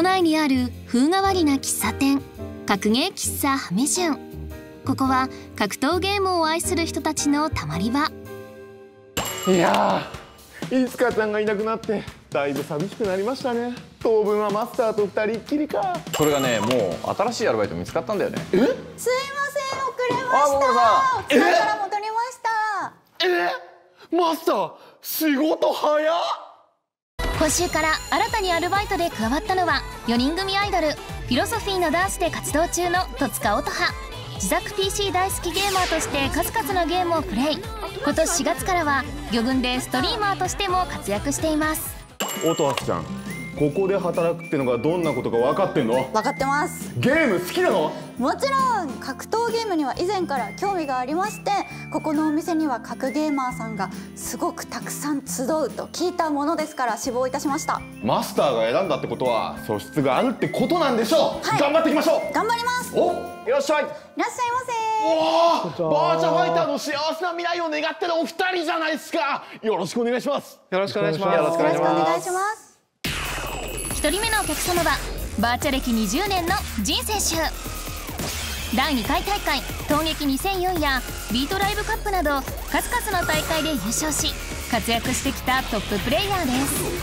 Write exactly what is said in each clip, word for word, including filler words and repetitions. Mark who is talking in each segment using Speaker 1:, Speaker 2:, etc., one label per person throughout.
Speaker 1: 前にある風変わりな喫茶店、格ゲー喫茶ハメジュン。ここは格闘ゲームを愛する人たちのたまり場。
Speaker 2: いやー、いつかちゃんがいなくなってだいぶ寂しくなりましたね。当分はマスターとふたりっきりか。
Speaker 3: それがね、もう新しいアルバイト見つかったんだよね。
Speaker 4: え？すいません、遅れました。お疲れから戻りました。
Speaker 2: え？マスター、仕事早っ。
Speaker 1: 今週から新たにアルバイトで加わったのはよにん組アイドルフィロソフィーのダンスで活動中の戸塚音羽。自作 ピーシー 大好きゲーマーとして数々のゲームをプレイ。今年しがつからは魚群でストリーマーとしても活躍しています。
Speaker 2: 音羽ちゃん、ここで働くってのがどんなことか分かってんの？
Speaker 4: 分かってます。
Speaker 2: ゲーム好きなの？
Speaker 4: もちろん格闘ゲームには以前から興味がありまして、ここのお店には格ゲーマーさんがすごくたくさん集うと聞いたものですから志望いたしました。
Speaker 2: マスターが選んだってことは素質があるってことなんでしょう。はい、頑張っていきましょう。
Speaker 4: 頑張ります。
Speaker 2: お、いらっしゃい。い
Speaker 4: らっしゃいま
Speaker 2: せ。おお、バーチャファイターの幸せな未来を願ってるお二人じゃないですか。よろしくお願いします。
Speaker 3: よろしくお願いします。
Speaker 4: よろしくお願いします。
Speaker 1: ひとりめのお客様はバーチャ歴にじゅうねんのジン選手。だいにかい大会闘撃にせんよんやビートライブカップなど数々の大会で優勝し活躍してきたトッププレイヤーです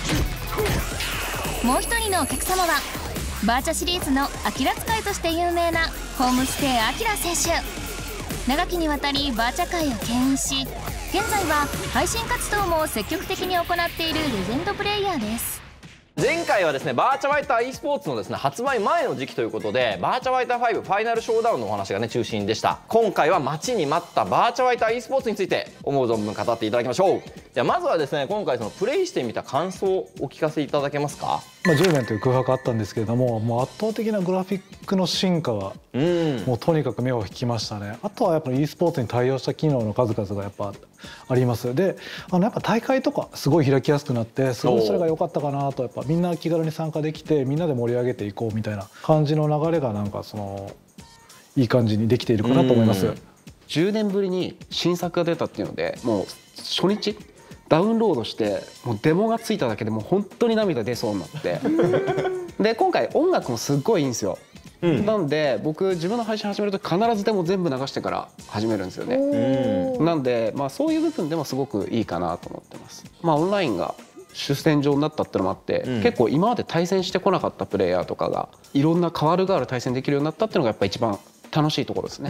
Speaker 1: 。もう一人のお客様はバーチャシリーズのアキラ使いとして有名なホームステイアキラ選手。長きにわたりバーチャ界を牽引し、現在は配信活動も積極的に行っているレジェンドプレイヤーです。
Speaker 3: 前回はですね、バーチャファイター e スポーツのですね発売前の時期ということで、バーチャファイターファイブファイナルショーダウンのお話がね中心でした。今回は待ちに待ったバーチャファイター e スポーツについて思う存分語っていただきましょう。じゃあまずはですね、今回そのプレイしてみた感想をお聞かせいただけますか？
Speaker 5: まあじゅうねんという空白あったんですけれども、もう圧倒的なグラフィックの進化がもうとにかく目を引きましたね。あとはやっぱり e スポーツに対応した機能の数々がやっぱあります。で、あのやっぱ大会とかすごい開きやすくなって、すごいそれが良かったかなと。やっぱみんな気軽に参加できて、みんなで盛り上げていこうみたいな感じの流れがなんかそのいい感じにできているかなと思います。
Speaker 6: じゅうねんぶりに新作が出たっていうので、もう初日ダウンロードしてもうデモがついただけでもう本当に涙出そうになってで今回音楽もすっごいいいんですよ。うん、なんで僕自分の配信始めると必ずでも全部流してから始めるんですよね。なんで、まあ、そういう部分でもすごくいいかなと思ってます。まあ、オンラインが主戦場になったってのもあって、うん、結構今まで対戦してこなかったプレイヤーとかがいろんな変わる変わる対戦できるようになったっていうのがやっぱ一番楽しいところですね。うん、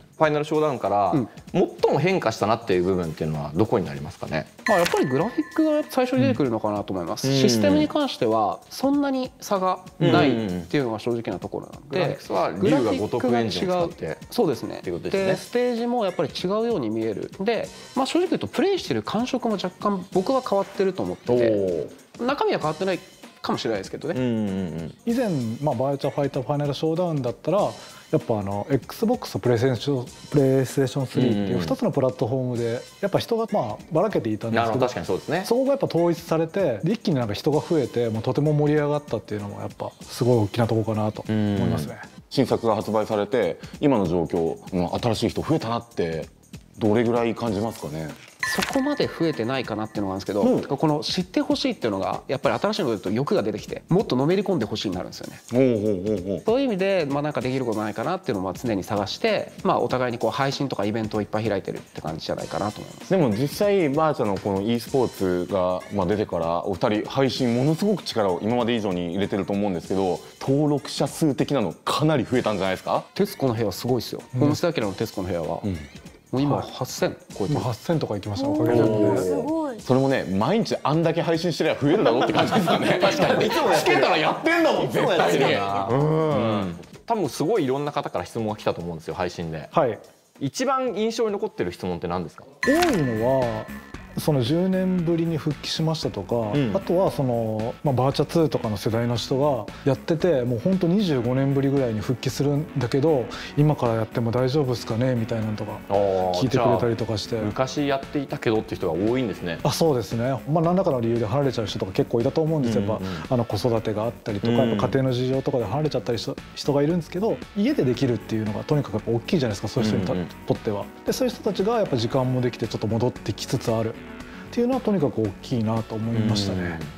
Speaker 3: ファイナルショーダウンから最も変化したなっていう部分っていうのはどこになりますかね？
Speaker 6: まあやっぱりグラフィックが最初に出てくるのかなと思います。うん、システムに関してはそんなに差がないっていうのが正直なところなんで、グラフィックスは龍が如くエンジンを使ってそうですね。でステージもやっぱり違うように見える。で、まあ、正直言うとプレイしてる感触も若干僕は変わってると思ってて、中身は変わってないかもしれないですけどね。
Speaker 5: 以前、まあ、バーチャファイターファイナルショーダウンだったらやっぱあの エックスボックス とプレイステーション、プレイステーションスリーっていうふたつのプラットフォームでやっぱ人がまあばらけていたんですけど、
Speaker 3: 確かにそうですね。
Speaker 5: そこがやっぱ統一されて一気になんか人が増えてもうとても盛り上がったっていうのもやっぱすごい大きなところかなと思いますね。
Speaker 2: 新作が発売されて今の状況、新しい人増えたなってどれぐらい感じますかね？
Speaker 6: そこまで増えてないかなっていうのがあるんですけど、うん、この知ってほしいっていうのがやっぱり新しいのが出ると欲が出てきてもっとのめり込んでほしいになるんですよね。そういう意味で、まあ、なんかできることないかなっていうのを常に探して、まあ、お互いにこう配信とかイベントをいっぱい開いてるって感じじゃないかなと思います。
Speaker 2: でも実際バーチャのこの e スポーツがまあ出てからお二人配信ものすごく力を今まで以上に入れてると思うんですけど、登録者数的なのかなり増えたんじゃないですか？
Speaker 6: 徹子の部屋すごいですよ。ホームステイアキラの徹子の部屋は、うん、もう今はっせん超えてる。
Speaker 5: はっせんとかいきました。おかげで。
Speaker 2: それもね、毎日あんだけ配信してれば増えるだろうって感じですかね。確かに。いつもやってたらやってんだもん絶対に。
Speaker 3: 多分すごいいろんな方から質問が来たと思うんですよ、配信で。
Speaker 5: はい。
Speaker 3: 一番印象に残ってる質問って何ですか？
Speaker 5: 多いのはそのじゅうねんぶりに復帰しましたとか、うん、あとはその、まあ、バーチャツーとかの世代の人がやっててもうほんとにじゅうごねんぶりぐらいに復帰するんだけど今からやっても大丈夫ですかねみたいなのとか聞いてくれたりとかして、
Speaker 3: 昔やっていたけどっていう人が多いんですね。
Speaker 5: あ、そうですね。まあ、何らかの理由で離れちゃう人とか結構いたと思うんですよ。やっぱあの子育てがあったりとか、やっぱ家庭の事情とかで離れちゃったりした人がいるんですけど、家でできるっていうのがとにかくやっぱ大きいじゃないですか、そういう人にとっては。でそういう人たちがやっぱ時間もできてちょっと戻ってきつつあるっていうのはとにかく大きいなと思いましたね。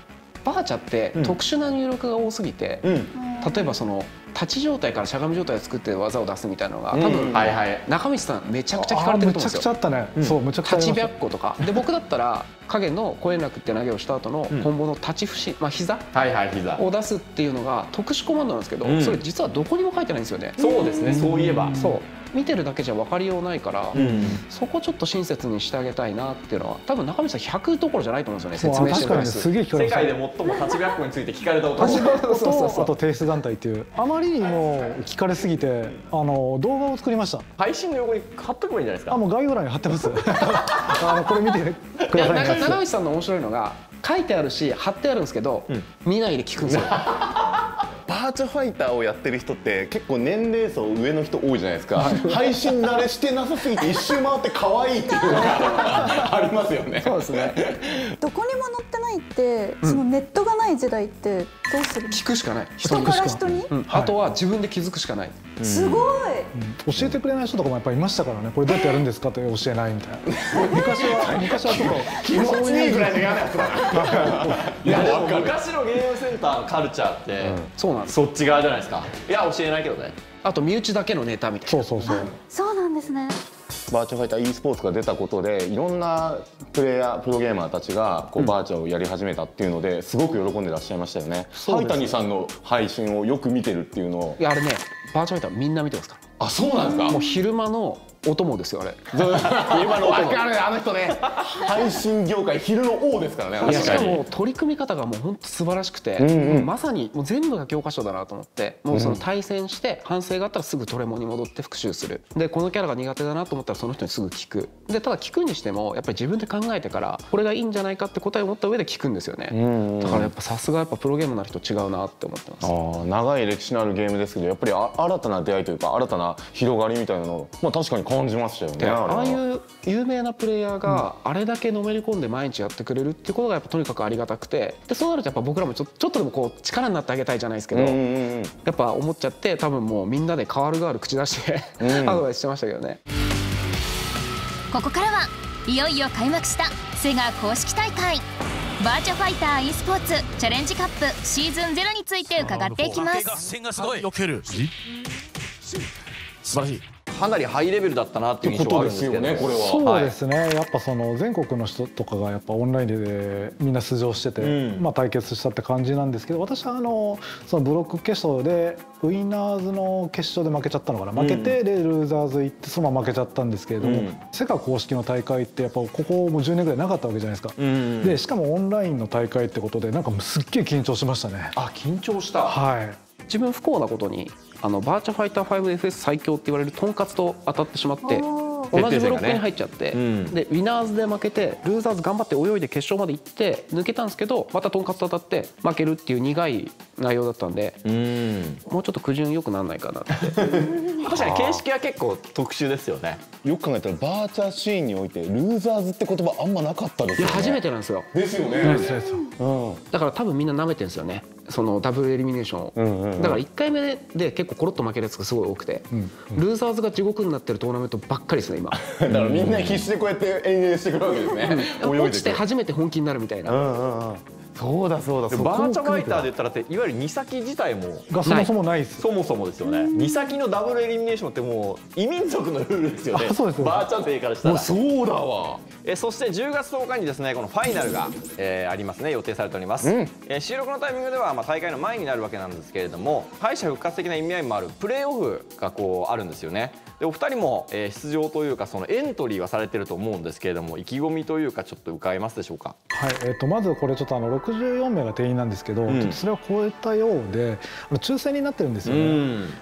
Speaker 6: バーチャって特殊な入力が多すぎて、例えばその立ち状態からしゃがみ状態を作って技を出すみたいなのが多分中道さんめちゃくちゃ聞かれてると思うんですよ。
Speaker 5: めちゃくちゃあったね。そう、むちゃくちゃありました。
Speaker 6: 立ち白虎とかで、僕だったら影の声なくって投げをした後のコンボの立ち節、まあ膝を出すっていうのが特殊コマンドなんですけど、それ実はどこにも書いてないんですよね。
Speaker 3: そうですね、そういえば
Speaker 6: そう見てるだけじゃ分かりようないから、うん、そこちょっと親切にしてあげたいなっていうのは多分中道さんひゃくどころじゃないと思うんですよね。説明してる回数
Speaker 5: すげえ聞かれました。
Speaker 3: 世界で最も立ち白虎について聞かれた男
Speaker 5: とあと提出団体っていうあまりにも聞かれすぎてあの動画を作りました。
Speaker 3: 配信の横に貼っとけばいいんじゃないですか。
Speaker 5: あ、もう概要欄に貼ってますあのこれ見てください。
Speaker 6: 中道さんの面白いのが書いてあるし貼ってあるんですけど、うん、見ないで聞くんですよ
Speaker 2: バーチャファイターをやってる人って結構年齢層上の人多いじゃないですか、はい、配信慣れしてなさすぎて一周回って可愛いっていうのがありますよね。
Speaker 6: そうですね。
Speaker 4: どこにも載ってないって、そのネットがない時代ってどうするの？
Speaker 6: 聞くしかない。
Speaker 4: 人から人に、
Speaker 6: うん、あとは自分で気づくしかない。
Speaker 4: うん、すごい、
Speaker 5: うん、教えてくれない人とかもやっぱりいましたからね。これどうやってやるんですかって教えないみたいな昔は昔はちょっと
Speaker 2: 気持ちいいぐらいの嫌なやつだ
Speaker 3: いやでも昔のゲームセンターのカルチャーって、うん、
Speaker 6: そうなんです。
Speaker 3: そっち側じゃないですか。いや教えないけどね。
Speaker 6: あと身内だけのネタみたいな。
Speaker 5: そうそうそう。
Speaker 4: そうなんですね。
Speaker 2: バーチャファイター e スポーツが出たことでいろんなプレイヤープロゲーマーたちがこう、うん、バーチャをやり始めたっていうのですごく喜んでらっしゃいましたよね。灰谷さんの配信をよく見てるっていうのを。
Speaker 6: いやあれね、バーチャファイターみんな見てますから。
Speaker 2: あ、そうなんですか。
Speaker 6: もう昼間のお供ですよあれ。
Speaker 2: 昼間のお供。分かるね、あの人ね。配信業界昼の王ですからね。
Speaker 6: いやしかも取り組み方がもう本当素晴らしくて、うんうん、まさにもう全部が教科書だなと思って、もうその対戦して反省があったらすぐトレモに戻って復習する。でこのキャラが苦手だなと思ったらその人にすぐ聞く。でただ聞くにしてもやっぱり自分で考えてからこれがいいんじゃないかって答えを持った上で聞くんですよね。うんうん、だからやっぱさすがやっぱプロゲームの人違うなって思ってます。
Speaker 2: あ、長い歴史のあるゲームですけどやっぱりあ新たな出会いというか新たな広がりみたいなのを、まあ、確かに感じましたよね。
Speaker 6: ああいう有名なプレイヤーがあれだけのめり込んで毎日やってくれるっていうことがやっぱとにかくありがたくて、でそうなるとやっぱ僕らもちょ、ちょっとでもこう力になってあげたいじゃないですけど、やっぱ思っちゃって多分もうみんなで変わる変わる口出してアドバイスしてましたけどね。
Speaker 1: ここからはいよいよ開幕したセガ公式大会バーチャファイター e スポーツチャレンジカップシーズンゼロについて伺っていきます。
Speaker 7: 合戦がすごい。避ける。素晴らしい。
Speaker 3: かなりハイレベルだったなっていう印象があるんですけどね、これは。
Speaker 5: そうですね、やっぱその全国の人とかがやっぱオンラインでみんな出場してて、うん、まあ対決したって感じなんですけど、私はあのそのブロック決勝でウィナーズの決勝で負けちゃったのかな、負けてでルーザーズ行ってそのまま負けちゃったんですけれども、うん、セガ公式の大会ってやっぱここもうじゅうねんぐらいなかったわけじゃないですか。うん、でしかもオンラインの大会ってことでなんかすっげえ緊張しましたね。
Speaker 3: あ、緊張した。
Speaker 5: はい。
Speaker 6: 自分不幸なことにあのバーチャファイターファイブエフエス 最強って言われるトンカツと当たってしまって同じブロックに入っちゃって、ね、うん、でウィナーズで負けてルーザーズ頑張って泳いで決勝まで行って抜けたんですけどまたトンカツと当たって負けるっていう苦い内容だったんで、うん、もうちょっと苦順良くならないかなって確か
Speaker 3: に形式は結構特殊ですよね。
Speaker 2: よく考えたらバーチャシーンにおいてルーザーズって言葉あんまなかったですよね。
Speaker 6: いや初めてなんですよ。
Speaker 2: ですよね。
Speaker 6: うん、だから多分みんな舐めてるんですよね、そのダブルエリミネーションを、うんうんうん、だからいっかいめで結構コロッと負けるやつがすごい多くて、うんうん、ルーザーズが地獄になってるトーナメントばっかりですね今
Speaker 2: だからみんな必死でこうやって遠泳してくるわけですね、
Speaker 6: うん、落ちて初めて本気になるみたいな、うんうんうん、
Speaker 2: そうだそうだ。
Speaker 3: バーチャファイターで言ったらっていわゆるに先自体も
Speaker 5: がそもそもないです。
Speaker 3: そもそもですよね。に先のダブルエリミネーションってもう異民族のルールですよね。
Speaker 5: そうです。
Speaker 3: バーチャ勢からしたら。
Speaker 2: そうだわ。
Speaker 3: えそしてじゅうがつとおかにですねこのファイナルが、えー、ありますね。予定されております、うん、えー、収録のタイミングでは、まあ、大会の前になるわけなんですけれども敗者復活的な意味合いもあるプレーオフがこうあるんですよね。でお二人も、えー、出場というかそのエントリーはされてると思うんですけれども意気込みというかちょっと伺えますでしょうか。
Speaker 5: はい、えー、とまずこれちょっとあのろくじゅうよんめいが定員なんですけど、うん、ちょっとそれを超えたようであの抽選になってるんですよね、うん、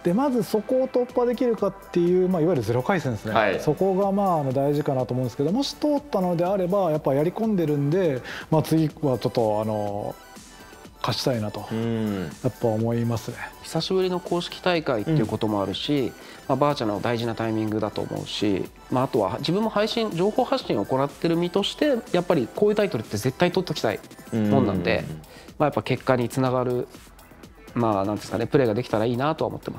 Speaker 5: でまずそこを突破できるかっていう、まあ、いわゆるゼロ回戦ですね、はい、そこがまああの大事かなと思うんですけどもし通ったのであればやっぱやり込んでるんで、まあ、次はちょっとあの勝ちたいなとやっぱ思いますね。
Speaker 6: 久しぶりの公式大会っていうこともあるし、うん、まあ、バーチャの大事なタイミングだと思うし、まあ、あとは自分も配信情報発信を行ってる身としてやっぱりこういうタイトルって絶対取っときたいもんなんで、まあ、やっぱ結果につながるまあなんですかねプレーができたらいいなとは思ってます。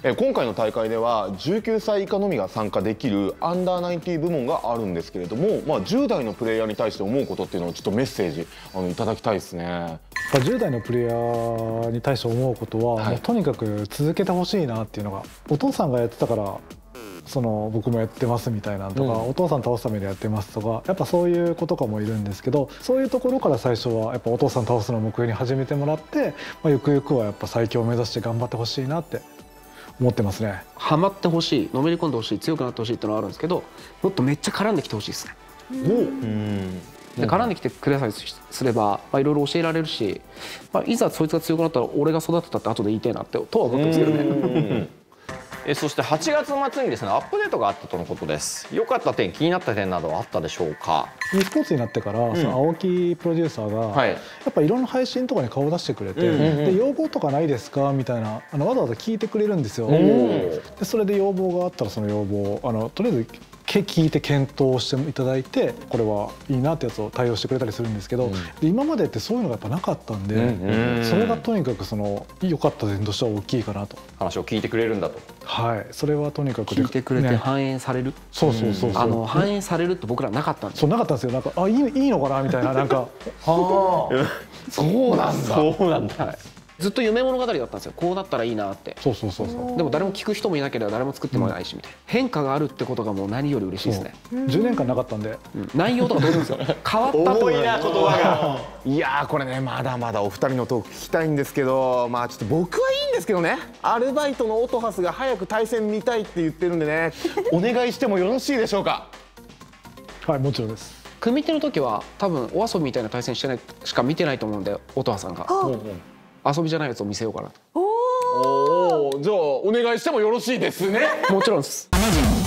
Speaker 2: え今回の大会ではじゅうきゅうさい以下のみが参加できるアンダーナインティー部門があるんですけれども、まあ、じゅう代のプレイヤーに対して思うことっていうのをちょっとメッセージあのいただきたいですね。
Speaker 5: じゅう代のプレイヤーに対して思うことは、
Speaker 2: はい、
Speaker 5: もうとにかく続けてほしいなっていうのが、お父さんがやってたからその僕もやってますみたいなとか、うん、お父さん倒すためにやってますとか、やっぱそういう子とかもいるんですけど、そういうところから最初はやっぱお父さん倒すのを目標に始めてもらって、まあ、ゆくゆくはやっぱ最強を目指して頑張ってほしいなって思ってますね。
Speaker 6: ハマってほしい、のめり込んでほしい、強くなってほしいっていうのはあるんですけど、もっとめっちゃ絡んできてほしいですね。うんで絡んできてくれさえすれば、まあ、いろいろ教えられるし、まあ、いざそいつが強くなったら俺が育てたって後で言いたいなってとは思ってますけどね。
Speaker 3: えそしてはちがつ末にですねアップデートがあったとのことです。良かった点、気になった点などはあったでしょうか。
Speaker 5: e スポーツになってから、うん、その青木プロデューサーが、はい、やっぱいろんな配信とかに顔を出してくれて、うんうん、で要望とかないですかみたいな、あのわざわざ聞いてくれるんですよ。でそれで要望があったらその要望をあのとりあえず聞いて検討していただいて、これはいいなってやつを対応してくれたりするんですけど、うん、で今までってそういうのがやっぱなかったんで、うん、それがとにかくその良かった点としては大きいかなと。
Speaker 3: 話を聞いてくれるんだと。
Speaker 5: はい、それはとにかく
Speaker 6: 聞いてくれて反映される、ね、
Speaker 5: そうそうそうそう、
Speaker 6: あの反映されるって僕らなかったんです
Speaker 5: よ。そうなかったんですよ。なんかあいいいいのかなみたいな、なんか
Speaker 2: はあそうなんだ
Speaker 3: そうなんだ、はい、
Speaker 6: ずっと夢物語だったんですよ。こうなったらいいなって。
Speaker 5: そうそうそうそう。
Speaker 6: でも誰も聞く人もいなければ誰も作ってもないしみたいな、変化があるってことがもう何より嬉しいですね。
Speaker 5: じゅうねんかんなかったんで、
Speaker 6: うん、内容とかどうですか変わったと
Speaker 2: 重いな言葉がいやーこれねまだまだお二人のトーク聞きたいんですけど、まあちょっと僕はいいんですけどね、アルバイトのオトハスが早く対戦見たいって言ってるんでねお願いしてもよろしいでしょうか。
Speaker 5: はい、もちろんです。
Speaker 6: 組手の時は多分お遊びみたいな対戦してないしか見てないと思うんで、音羽さんが遊びじゃないやつを見せようかなと。
Speaker 2: おお、じゃあお願いしてもよろしいですね。
Speaker 6: もちろんです。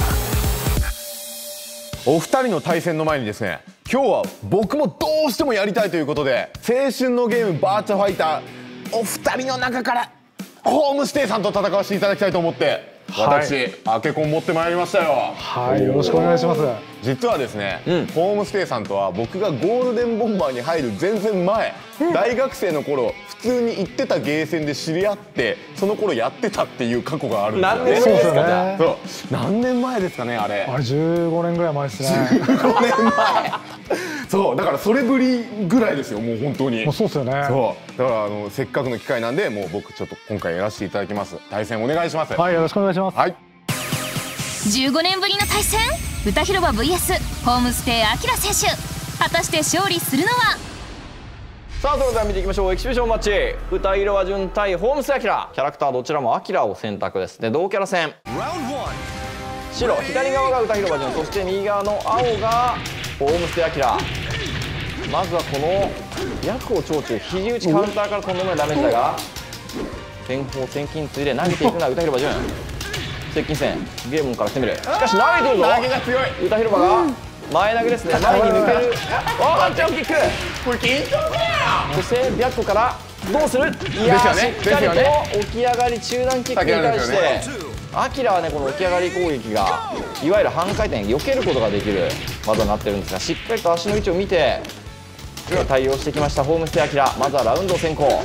Speaker 2: お二人の対戦の前にですね、今日は僕もどうしてもやりたいということで、青春のゲームバーチャファイターお二人の中からホームステイさんと戦わせていただきたいと思って、はい、私アケコン持ってまいりましたよ。
Speaker 5: はい、よろしくお願いします。
Speaker 2: 実はですね、うん、ホームステイさんとは僕がゴールデンボンバーに入る全然前、うん、大学生の頃普通に行ってたゲーセンで知り合って、その頃やってたっていう過去があるんですよね。
Speaker 3: 何年前ですかね。
Speaker 2: そう何年前ですかねあれ。
Speaker 5: あれじゅうごねんぐらい前ですね。
Speaker 2: じゅうごねんまえそうだからそれぶりぐらいですよ、もう本当に。
Speaker 5: もうそうですよね。
Speaker 2: そうだからあのせっかくの機会なんで、もう僕ちょっと今回やらせていただきます。対戦お願いします。
Speaker 5: はい、よろしくお願いします。
Speaker 2: はい。
Speaker 1: じゅうごねんぶりの対戦、歌広場 ブイエス ホームステイアキラ選手、果たして勝利するのは。
Speaker 3: さあそれでは見ていきましょう。エキシビションマッチ、歌広場潤対ホームステイアキラ。キャラクターどちらもアキラを選択ですね。同キャラ戦。白、左側が歌広場潤、そして右側の青がホームステイアキラ。まずはこの役を長中肘打ちカウンターからとんでもないダメージだが、前方千金ついで投げていくのは歌広場潤。接近戦ゲームから攻める。しかし投げてるぞ。
Speaker 2: 投げが強い。
Speaker 3: 歌広場が前投げですね。前に抜ける。ワンチャンキック。
Speaker 2: これ緊張だよ。
Speaker 3: そしてビャッコからどうする。いやー、しっかりと起き上がり中段キックに対してアキラはね、この起き上がり攻撃がいわゆる半回転避けることができる技になってるんですが、しっかりと足の位置を見て対応してきましたホームステイアキラ。まずはラウンド先行。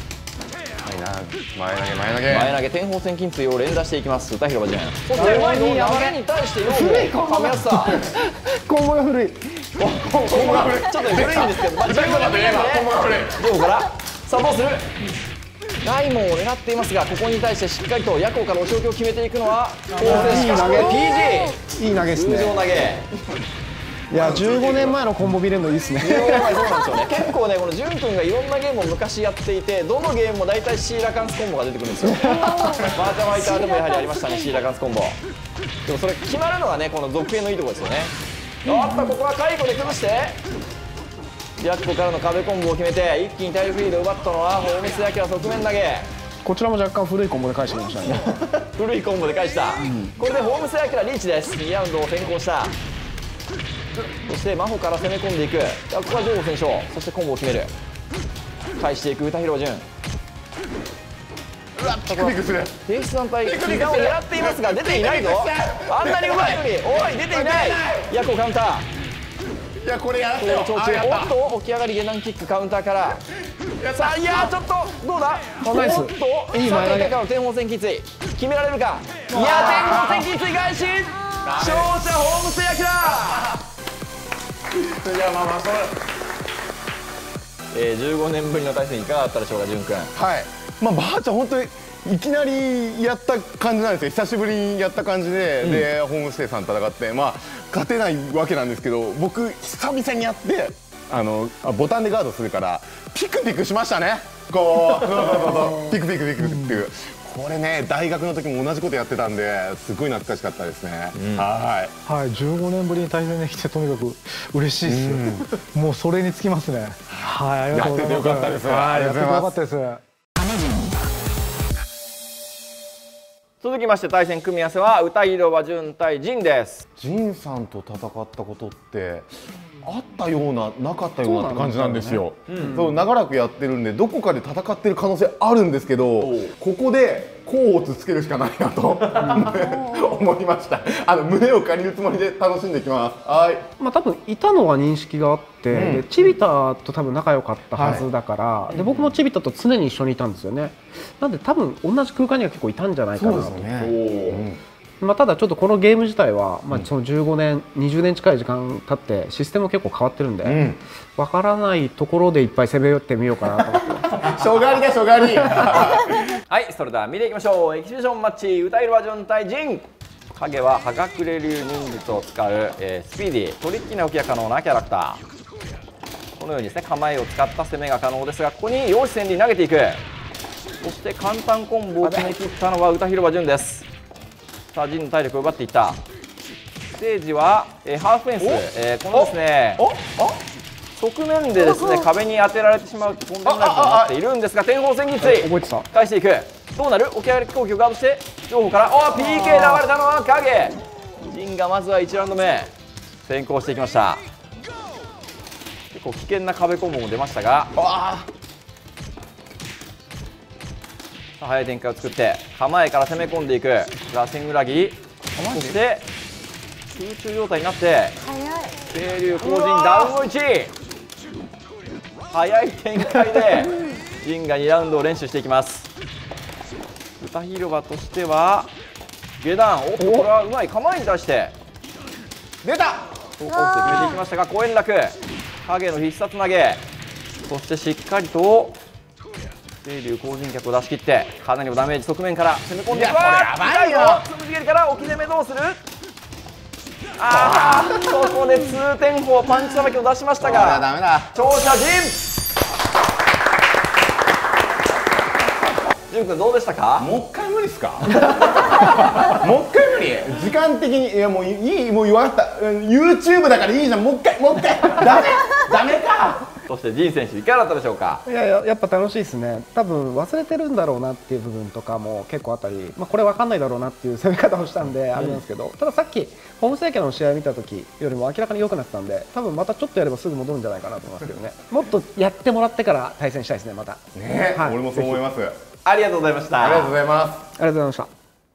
Speaker 2: 前投げ前投げ
Speaker 3: 前投げ天宝千金椎を連打していきます歌広場潤。そして前に流れに対してよくかみやすさ。
Speaker 5: コンボが古い。
Speaker 3: コンボが古い。ちょっと古いんですけど、まあじゅうごねんぶりなんでね。両方からさあどうする。大門を狙っていますが、ここに対してしっかりと夜行からお仕置きを決めていくのは高専。しかしこれ ピージー
Speaker 6: いい投げですね。
Speaker 3: 通常投げ。
Speaker 6: いやじゅうごねんまえのコンボ見れるのいいですね。
Speaker 3: じゅうごねんまえそうなんですよね。結構ねこの潤君がいろんなゲームを昔やっていて、どのゲームも大体シーラカンスコンボが出てくるんですよ。バーチャファイターでもやはりありましたね、シーラカンスコンボ。でもそれ決まるのはねこの続編のいいところですよね。あった、ここは介護で崩してジャッコからの壁コンボを決めて一気に体力リードを奪ったのはホームステイアキラ側面投げ。
Speaker 6: こちらも若干古いコンボで返してきましたね。
Speaker 3: 古いコンボで返した、うん、これでホームステイアキラリーチです。にラウンドを先行した。そして真帆から攻め込んでいく。ここは上後選手、そしてコンボを決める。返していく歌広場潤。うわっとこのフェイス団体膝を狙っていますが出ていないぞ。あんなにうまいのにおい出ていない。ヤコカウンター。
Speaker 2: いやこれやらせよ。
Speaker 3: 調子おっと起き上がり下段キックカウンターからさあいやちょっとどうだ
Speaker 6: ナイス
Speaker 3: おっと
Speaker 6: いい前投げ
Speaker 3: さあ展開からの天宝戦きつい決められるかいや天宝戦きつい返し勝者ホームステイアキラ
Speaker 2: いやまあまあそう。
Speaker 3: えー、じゅうごねんぶりの対戦いかがだったでしょうか、潤くん。
Speaker 2: はい。まあばあちゃん本当にいきなりやった感じなんですよ。久しぶりにやった感じで、うん、でホームステイさん戦ってまあ勝てないわけなんですけど、僕久々にやってあのボタンでガードするからピクピクしましたね。こうピクピクピクピクピク。これね大学の時も同じことやってたんですごい懐かしかったですね。うん、はい。
Speaker 5: はい、じゅうごねんぶりに対戦できてとにかく嬉しいです。うん、もうそれにつきますね。はい、ありがとうございます。やっててよかったです。はい、やっててよかったです。
Speaker 3: 続きまして対戦組み合わせは歌広場潤対陣です。
Speaker 2: 陣さんと戦ったことってあったようななかったようなって感じなんですよ。そう長らくやってるんでどこかで戦ってる可能性あるんですけど、ここで甲をつけるしかないなと思いました。あの胸を借りるつもりで楽しんでいきます。はい。
Speaker 6: まあ多分いたのは認識があって、うん、でチビタと多分仲良かったはずだから、はい、で僕もチビタと常に一緒にいたんですよね。なんで多分同じ空間には結構いたんじゃないかなと。そうですね。まあただちょっとこのゲーム自体は、まあ、そのじゅうごねん、にじゅうねん近い時間経ってシステムも結構変わってるんで、うん、分からないところでいっぱい攻め寄ってみようかなと思ってます。
Speaker 2: 初狩りだ初狩り
Speaker 3: はい、それでは見ていきましょう。エキシビションマッチ歌広場潤対陣。影は葉隠れ流忍術を使う、えー、スピーディートリッキーな動きが可能なキャラクター。このようにですね構えを使った攻めが可能ですが、ここに陽子戦輪投げていく。そして簡単コンボを決めきったのは歌広場潤です。さあ陣の体力を奪っていった。ステージは、えー、ハーフフェンス、えー、このですね側面でですね壁に当てられてしまうととんでもないことになっているんですが、天宝戦技つい返していく。どうなる。起き上がり飛行機をガードして両方からお ピーケー で暴れたのは影。陣がまずはいちラウンド目先行していきました。結構危険な壁コンボも出ましたが、速い展開を作って構えから攻め込んでいく螺旋裏切り、そして空中状態になって清流後陣ダウンいち、速い展開で陣がにラウンドを連取していきます。歌広場としては下段、おっとこれはうまい構えに対して
Speaker 2: 出た
Speaker 3: そうコースで決めていきましたが小円楽影の必殺投げ、そしてしっかりと清流後陣脚を出し切ってかなりのダメージ側面から攻め込んでいく。痛いよ。つむじ蹴りから置き攻めどうする。ああここで通天砲パンチさばきを出しましたが長者陣。潤君どうでしたか。
Speaker 2: もう一回無理ですかもう一回無理。時間的にいやもういいもう言わなかった YouTube だからいいじゃん。もう一回もう一回ダメダメか。
Speaker 3: そして陣選手いかがだったでしょうか。
Speaker 6: いやいややっぱ楽しいですね。多分忘れてるんだろうなっていう部分とかも結構あったり、まあ、これ分かんないだろうなっていう攻め方をしたんであれなんですけど、うん、たださっきホームステイキャラの試合を見た時よりも明らかに良くなってたんで、多分またちょっとやればすぐ戻るんじゃないかなと思いますけどねもっとやってもらってから対戦したいですねまた
Speaker 2: ね、はい、俺もそう思います。
Speaker 3: ありがとうございました。
Speaker 2: ありがとうございます。
Speaker 6: ありがとうございました。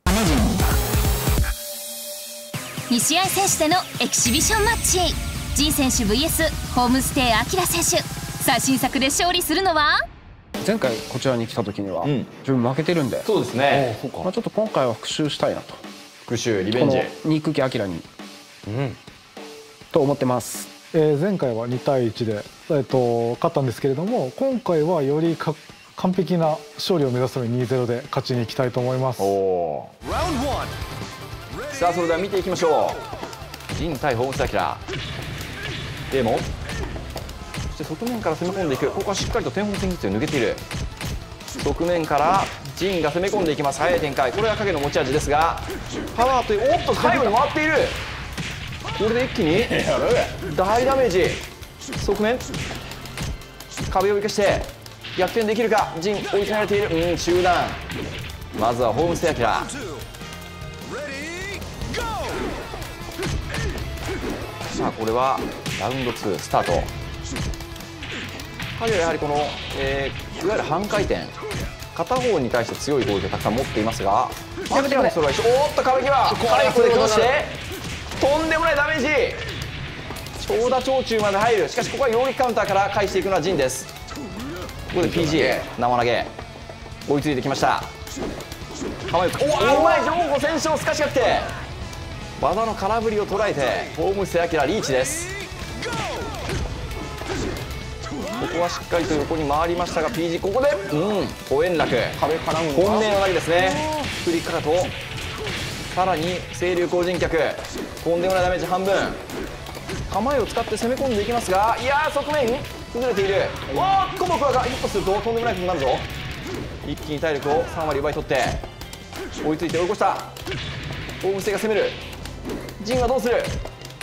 Speaker 1: に試合選手でのエキシビションマッチ、陣選手 ブイエス ホームステイアキラ選手、最新作で勝利するのは。
Speaker 6: 前回こちらに来た時には自分負けてるんで、
Speaker 3: そうですね、
Speaker 6: まあちょっと今回は復讐したいなと。
Speaker 3: 復讐リベンジ、
Speaker 6: この憎きアキラに、うん、と思ってます。
Speaker 5: えー、前回はに対いちで、えー、と勝ったんですけれども、今回はよりか完璧な勝利を目指すために にたいゼロ で勝ちにいきたいと思います。
Speaker 3: さあそれでは見ていきましょう。陣対ホームステイアキラ。デーモン、そして側面から攻め込んでいく。ここはしっかりと天宝戦術を抜けている。側面から陣が攻め込んでいきます。速い展開、これが影の持ち味ですが、パワーという、おっと背後に回っている。これで一気に大ダメージ。側面壁を生かして逆転できるか。陣追い詰められている。うん、中段。まずはホームステイアキラ。さあこれはラウンドツースタート。影はやはりこの、えー、いわゆる半回転、片方に対して強い攻撃をたくさん持っていますが、やめてよね。それはおっと壁際、カレーコで崩してとんでもないダメージ。 長打長中まで入る。しかしここは揚撃カウンターから返していくのはジンです。ここで ピージー 生投げ追いついてきました。構える。おお、うまい。上歩戦勝すかしがって技の空振りを捉えてホームセアキラリーチです。ここはしっかりと横に回りましたが ピージー ここでうんご連絡
Speaker 2: 壁絡む
Speaker 3: 本命の投げですね。振りかかとさらに清流光人脚とんでもないダメージ半分。構えを使って攻め込んでいきますが、いやー側面崩れている。おーっコモクワがヒットするととんでもないことになるぞ。一気に体力をさん割奪い取って追いついて追い越した。ホームセが攻める。ジンはどうする。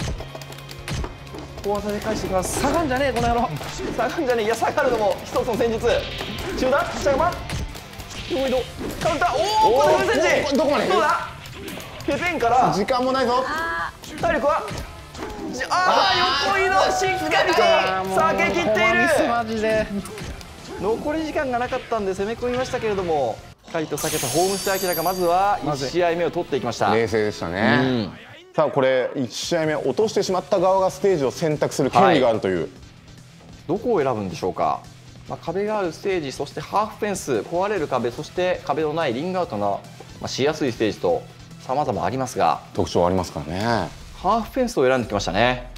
Speaker 3: 小技で返していきます。下がんじゃねえこの野郎。下がんじゃねえ。いや下がるのも一つの戦術。中段下がま横移動カウンター。おおこれフル戦時
Speaker 2: どこまで
Speaker 3: どうだ。ペペンから
Speaker 2: 時間もないぞ。
Speaker 3: 体力はああ横移動しっかりと避けきっている。
Speaker 6: マジで
Speaker 3: 残り時間がなかったんで攻め込みましたけれどもしっかりと避けたホームセアキラがまずはいち試合目を取っていきました。
Speaker 2: 冷静でしたね、うん、さあこれいち試合目落としてしまった側がステージを選択する権利があるという、はい、
Speaker 3: どこを選ぶんでしょうか。まあ、壁があるステージ、そしてハーフフェンス、壊れる壁、そして壁のないリングアウトの、まあ、しやすいステージと様々ありますが
Speaker 2: 特徴ありますからね。
Speaker 3: ハーフフェンスを選んできましたね。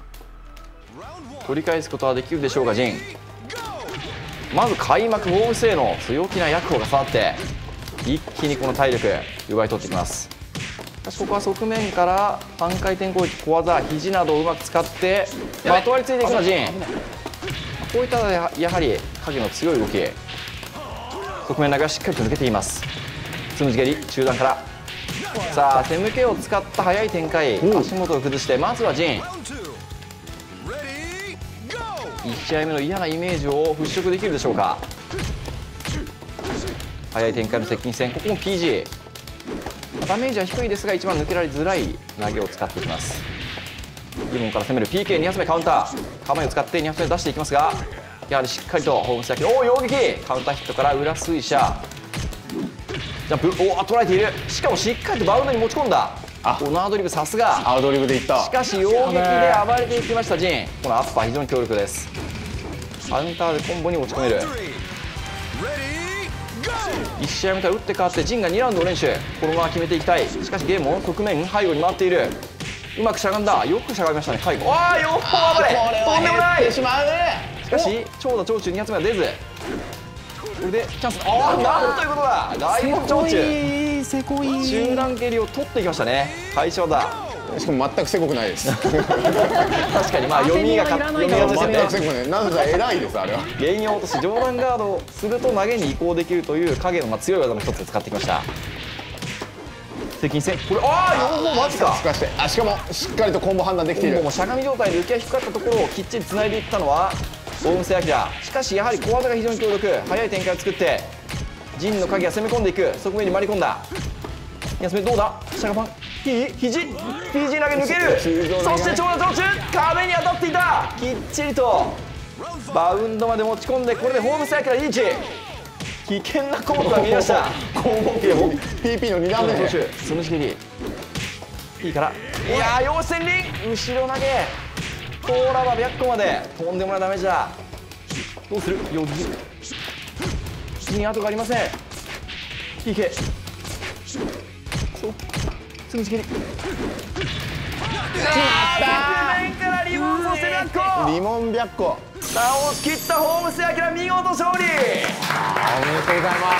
Speaker 3: 取り返すことはできるでしょうか。ジンまず開幕ホームセイの強気なヤクホが触って一気にこの体力奪い取ってきます。しかしここは側面から半回転攻撃、小技、肘などをうまく使ってまとわりついていくのはジン。こういったややはり影の強い動き。側面投げはしっかりと抜けています。つむじ蹴り中段からさあ手抜けを使った速い展開、足元を崩してまずはジンいち試合目の嫌なイメージを払拭できるでしょうか。速い展開の接近戦、ここも ピージー ダメージは低いですが一番抜けられづらい投げを使っていきます。リモンから攻める ピーケーに 発目カウンター、構えを使ってに発目出していきますがやはりしっかりとホームセアキラ、おお揚撃カウンターヒットから裏水車ジャンプ、おお捉えている。しかもしっかりとバウンドに持ち込んだ。このアドリブさすが。
Speaker 2: アドリブでいった。し
Speaker 3: かし揚撃で暴れていきましたジン。このアッパー非常に強力です。カウンターでコンボに持ち込める。いち試合目から打って変わってジンがにラウンドを連取、このまま決めていきたい。しかしゲームの側面背後に回っている。うまくしゃがんだ。よくしゃがみましたね背後。わあよっ暴れとんでもない。しかし長打長中に発目は出ず、これでチャンス。ああなんということだ。大門長中
Speaker 6: せこい
Speaker 3: 中段蹴りを取っていきましたね。返し技。
Speaker 2: しかも全くせこくないです。
Speaker 3: 確かにまあ読みがか読みがですね。
Speaker 2: 全くせこくない。なぜか偉いですあれは。
Speaker 3: 原因を落とし上段ガードをすると投げに移行できるという影のまあ強い技の一つで使ってきました。接近戦これああよんほうマジか。
Speaker 2: しかしてあしかもしっかりとコンボ判断できている。
Speaker 3: もうしゃがみ状態で浮きが低かったところをきっちりつないでいったのはホームセアキラ。しかしやはり小技が非常に強力、速い展開を作ってジンの影が攻め込んでいく。側面に回り込んだ。休めどうだ。シャガパンひ肘 ピージー 投げ抜ける。そして長打長中壁に当たっていた。きっちりとバウンドまで持ち込んでこれでホームセアキラリーチ。危険なコートが見えました。
Speaker 2: 攻防系も ピーピー のに段目。
Speaker 3: つむじ蹴り P からいやー陽線輪後ろ投げトーラバ白個までとんでもないダメージだ。どうする。よぎ次に後がありません。 ピーケー そうつむじ蹴り面からリモンそして白個
Speaker 2: リモン白個
Speaker 3: 倒し切ったホームセアキラ見事勝利。
Speaker 2: おめでとうございます。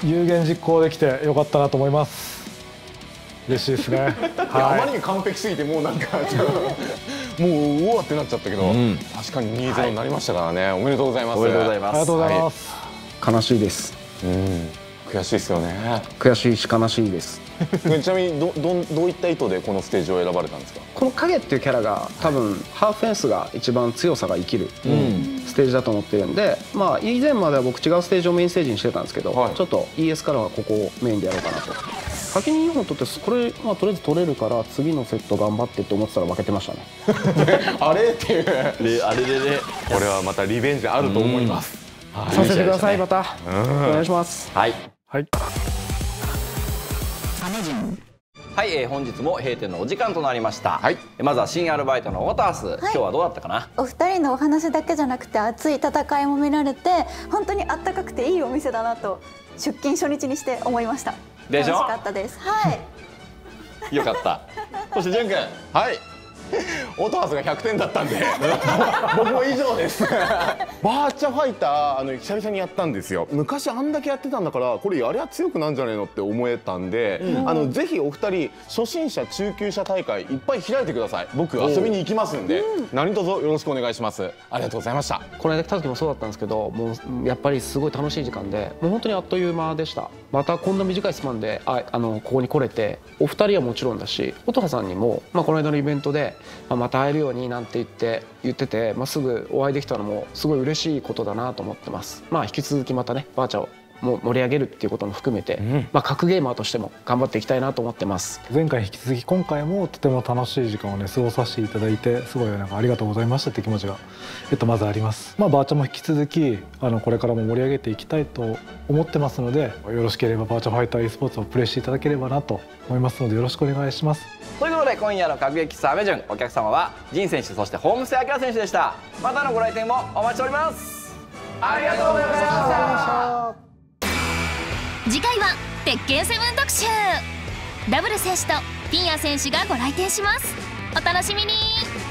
Speaker 5: 有言実行できてよかったなと思います。嬉しいですね。はい、
Speaker 2: あまりに完璧すぎてもうなんかもううわってなっちゃったけど、うん、確かに にたいゼロ になりましたからね、はい、おめでとうございます。
Speaker 3: おめでとうございます。
Speaker 5: ありがとうございます、
Speaker 6: はい、悲しいです。
Speaker 2: うん悔しいですよね。
Speaker 6: 悔しいし悲しいです。
Speaker 2: ちなみにどどどういった意図でこのステージを選ばれたんですか。
Speaker 6: この影っていうキャラが多分ハーフフェンスが一番強さが生きるステージだと思ってるんで、まあ以前までは僕違うステージをメインステージにしてたんですけど、はい、ちょっと イーエス からはここをメインでやろうかなと。先ににほん取ってこれ、まあ、とりあえず取れるから次のセット頑張ってって思ってたら負けてましたね。
Speaker 2: あれっていう
Speaker 3: あれでね
Speaker 2: これはまたリベンジあると思います。
Speaker 6: はい、させてください、またお願いします。
Speaker 3: はい、
Speaker 5: はい。
Speaker 3: はい、えー、本日も閉店のお時間となりました、
Speaker 2: はい、
Speaker 3: まずは新アルバイトのウォタース、はい、今日はどうだったかな。
Speaker 4: お二人のお話だけじゃなくて熱い戦いも見られて本当にあったかくていいお店だなと出勤初日にして思いました。
Speaker 3: でしょ。
Speaker 4: 楽しかったです。はい
Speaker 3: よかった
Speaker 2: そしてじゅんくん、はいオトハスがひゃくてんだったんで僕も以上ですバーチャファイターあの久々にやったんですよ。昔あんだけやってたんだからこれやりゃ強くなんじゃねえのって思えたんで、うん、あのぜひお二人初心者中級者大会いっぱい開いてください。僕遊びに行きますんで、うん、何卒よろしくお願いします。ありがとうございました。
Speaker 6: この間来た時もそうだったんですけど、もうやっぱりすごい楽しい時間でもう本当にあっという間でした。またこんな短いスパンでああのここに来れてお二人はもちろんだし音羽さんにも、まあ、この間のイベントで、まあ、また会えるようになんて言って言ってて、まあ、すぐお会いできたのもすごい嬉しいことだなと思ってます。まあ引き続きまたねバーチャをも盛り上げるっていうことも含めて、うん、まあ格ゲーマーとしても頑張っていきたいなと思ってます。
Speaker 5: 前回引き続き今回もとても楽しい時間をね過ごさせていただいてすごいなんかありがとうございましたって気持ちが、えっと、まずあります。まあバーチャも引き続きあのこれからも盛り上げていきたいと思ってますので、よろしければバーチャファイター e スポーツをプレイしていただければなと思いますのでよろしくお願いします。
Speaker 3: ということで今夜の格ゲー喫茶アメジュン、お客様はジン選手そしてホームステイアキラ選手でした。またのご来店もお待ちしております。ありがとうございました。
Speaker 1: 次回は鉄拳セブン特集。ダブル選手とティンヤ選手がご来店します。お楽しみに。